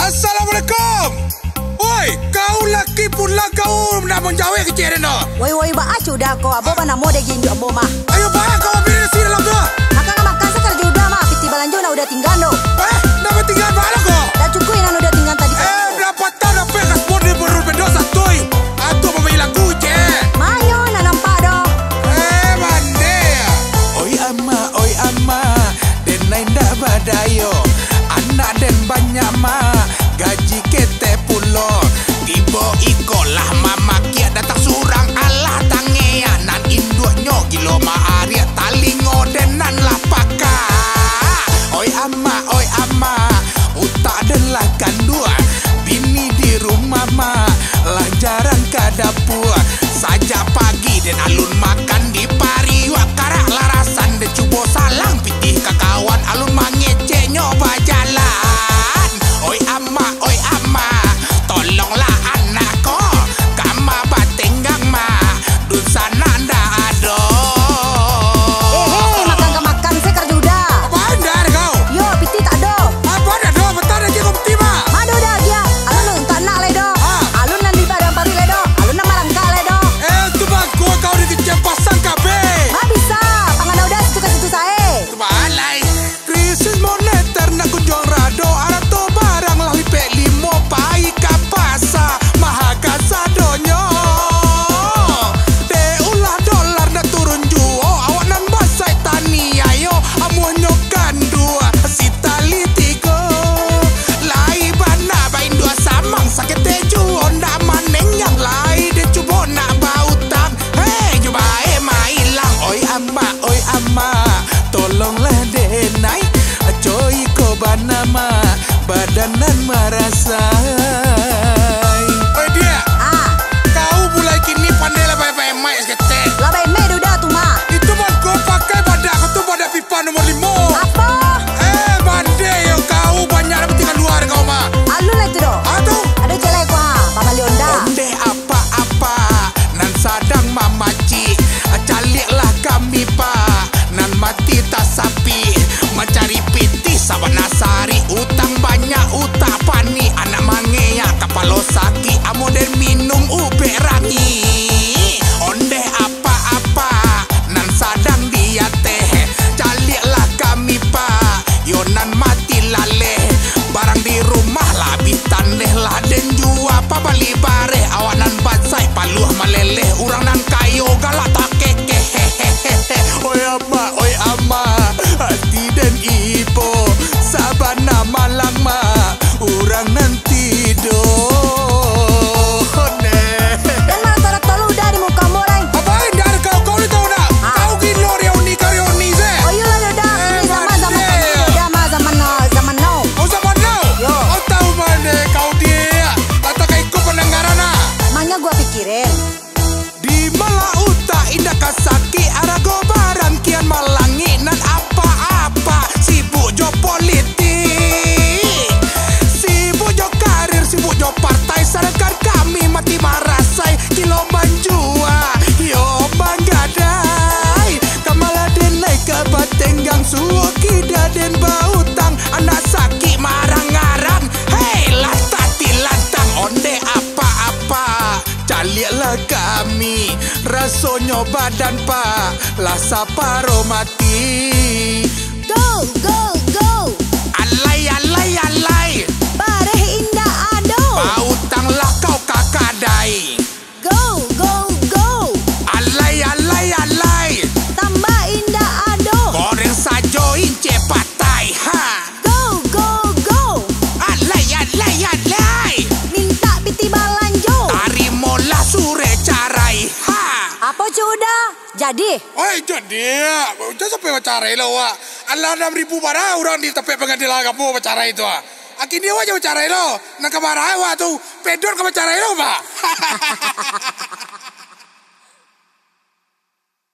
Assalamualaikum. Oi, kau laki pula kau nak menjawab kecil no. Woi ba acu dah kau abo ba namo de ginju abo mah. Ayo ba kau ambil sini dalam tu. Makan makan sekar juda mah piti balanjo na udah tinggal no. Nak tinggal mana kau? Dah cukup yang udah tinggal tadi. Berapa tahun dah pekas sport di berul pendosa toy. Atau pemain lagu je. Manyo na nampak do. Mande. Oi ama, den lain dah badayo. Anak den banyak ma, gaji kete pulo. Tiba ikolah mama kia datang surang Allah tangea nan induknya gilo ma aria talingo denan lapaka. Oi ama, utak den lah kandua. Bini di rumah ma, lah jarang ke dapur. Sajak pagi den alun makan di pari wakarak larasan de cubo salang pitih ke kawan alun mangece nyoba jalan. Oi ama, tolonglah anakku kama batenggang ma dun sana ndak ada. Makan sekar juda. Apaan dah kau? Yo piti tak do. Apa dah do? Bentar lagi kau peti ma. Madu dah dia. Alun tak nak le do. Alun nan di badan pari le do. Alun nan marangka le do. Tu bang kau di kecil pasang kabe. Ma bisa. Pangan udah situ ke situ sae. Tu balai. Krisis moneter nak kunjung rado arato barang lah lipek limo pai kapasa maha kasadonyo. De ulah dolar nak turun juo awak nan basai tani ayo amonyo kandua sitali tigo. Lai bana bain dua samang sakit juo ndak maneng yang lai de cubo nak bautang. Hey coba mailang. Oi ama, tolonglah denai. Coy ko banama badanan marasai. Oi dia. Kau mulai kini pandai lah baik-baik mai seketek. Labai medu dah tu ma. Itu bang kau pakai badak kau tu badak pipa nomor 5. Apa? Bandai yo kau banyak dapat tinggal luar kau mah. Alun lah itu do. Aduh. Ada celai ku ha. Pamali onda. Onde apa nan sadang mamaci caliklah kami pa nan mati tak sapi mencari piti saban nasari utang banyak utak pani anak mangea kapalo saki amoden minum ube rangi. Onde apa nan sadang dia teh caliklah kami pa yo nan mati laleh barang di rumah labih tanleh lah den jua pa bali bare awanan batsai paluh maleleh urang nan kayo galak tak keke. Oi ama, hati dan ipo sabana malang ma urang nan tidur. Dan mana tarak tolu dah di muka morang. Apain dah kau ni tahu nak? Kau gilo reuni se. Oh iya lah dah. Ini zaman now. Kau zaman now. Yo. Kau tahu mana kau dia? Tak kau ikut pendengaran ah. Maknya gua pikirin. Di Malauta indah kasaki arago barang kian malangi nan apa-apa sibuk jo politik, sibuk jo karir, sibuk jo partai sedangkan kami mati marasai kilo manjua yo banggadai kamala denai ke batenggang suo kida den bautang anak sakit marang ngarang. Hei latati lantang onde apa-apa caliklah kami rasonyo badan pa lah saparo mati. Go. Alai Bareh indah ado. bautang lah kau kakadai. Go. Alai Tambah indah ado. goreng sajo ince patai ha. Go. Alai Minta piti balanjo. tarimolah sure carai ha. Apa sudah? Jadi. Oi jadi, jangan sampai bicara lo wah. Allah 6.000 barang orang di tepi pengadilan kamu bicara itu ah. Akhirnya wajah bicara lo, nak kabar awak tu pedor ke bicara lo bah.